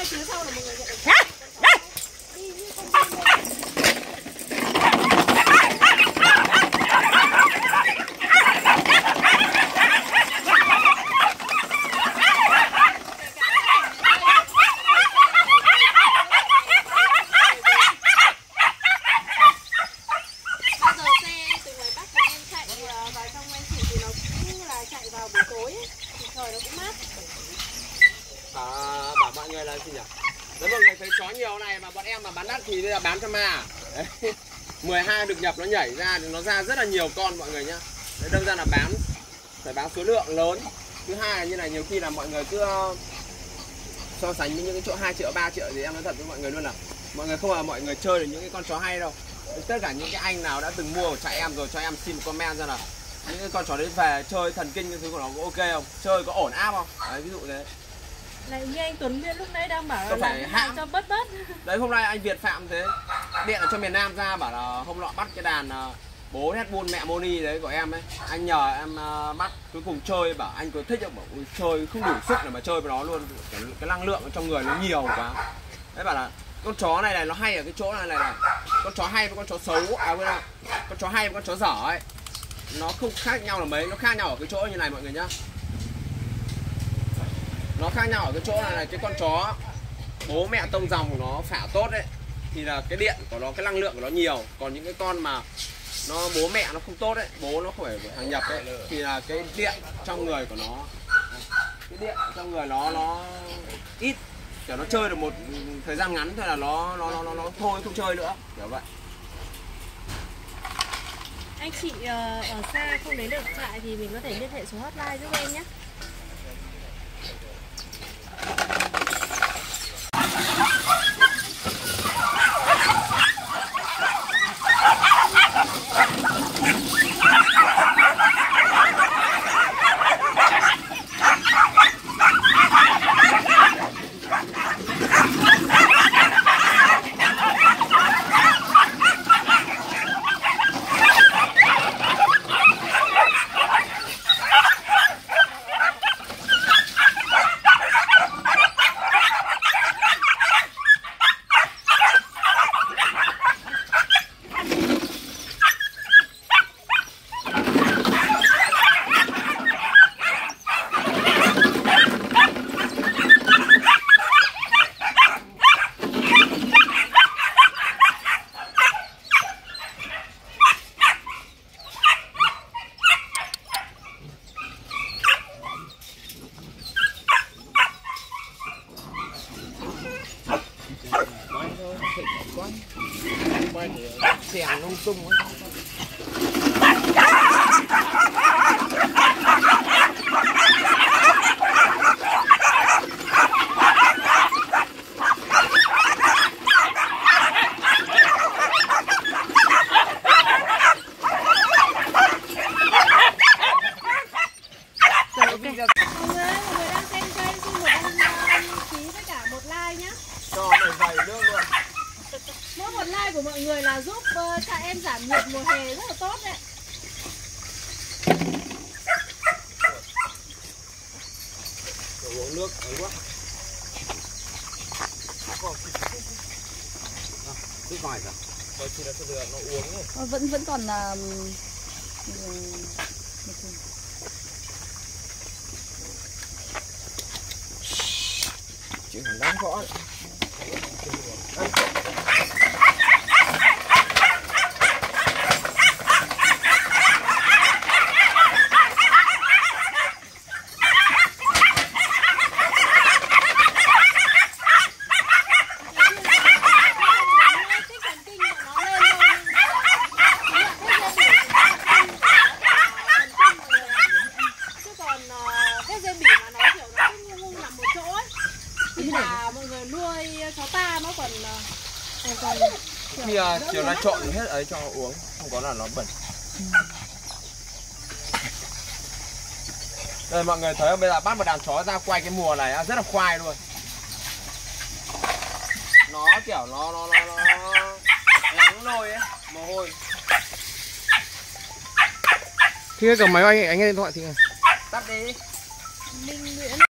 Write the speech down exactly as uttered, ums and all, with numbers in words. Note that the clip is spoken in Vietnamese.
hai tiếng sau là mọi người nhận được. Bảo mọi người là gì nhỉ? Nếu mọi người thấy chó nhiều này mà bọn em mà bán đắt thì bây giờ bán cho ma. Đấy. mười hai được nhập nó nhảy ra thì nó ra rất là nhiều con mọi người nhá. Đấy, đâm ra là bán phải bán số lượng lớn. Thứ hai là như này, nhiều khi là mọi người cứ so sánh với những cái chỗ hai triệu ba triệu thì em nói thật với mọi người luôn là mọi người không là mọi người chơi được những cái con chó hay đâu. Tất cả những cái anh nào đã từng mua của trại em rồi cho em xin một comment ra là những cái con chó đấy về chơi thần kinh cái thứ của nó có ok không, chơi có ổn áp không. Đấy, ví dụ thế. Này như anh Tuấn Nguyên lúc nãy đang bảo là phải hãng cho bớt bớt. Đấy, hôm nay anh Việt Phạm thế điện ở cho miền Nam ra bảo là hôm nọ bắt cái đàn bố Red Bull mẹ Moni đấy của em ấy, anh nhờ em bắt, cuối cùng chơi bảo anh có thích không, bảo chơi không đủ sức để mà chơi với nó luôn, cái, cái năng lượng trong người nó nhiều quá. Đấy, bảo là con chó này này nó hay ở cái chỗ này này, này. Con chó hay với con chó xấu, à quên không, con chó hay với con chó dở ấy nó không khác nhau là mấy, nó khác nhau ở cái chỗ như này mọi người nhá. Nó khác nhau ở cái chỗ này này, cái con chó bố mẹ tông dòng của nó phả tốt đấy thì là cái điện của nó, cái năng lượng của nó nhiều. Còn những cái con mà nó bố mẹ nó không tốt đấy, bố nó không phải hàng nhập đấy thì là cái điện trong người của nó, cái điện trong người nó nó ít, kiểu nó chơi được một thời gian ngắn thôi là nó nó nó nó thôi không chơi nữa, kiểu vậy. Anh chị uh, ở xa không đến được trại thì mình có thể liên hệ số hotline giúp em nhé. Quay thì xèng lung tung ấy. Mỗi một like của mọi người là giúp uh, trại em giảm nhiệt mùa hè rất là tốt đấy. Uống nước ấy quá. Cứ ngoài ra. Rồi thì là thừa nó uống ấy. Ờ, vẫn vẫn còn là chuyện còn đáng khó. Mọi người nuôi chó ta nó còn còn khi chiều nay trộn hết ấy cho uống, không có là nó bẩn. Đây mọi người thấy không? Bây giờ bắt một đàn chó ra quay cái mùa này rất là khoai luôn. Nó kiểu nó nó nó nó nắng nôi ấy, mồ hôi. Khi cầm máy anh anh nghe điện thoại thì tắt đi. Minh Nguyễn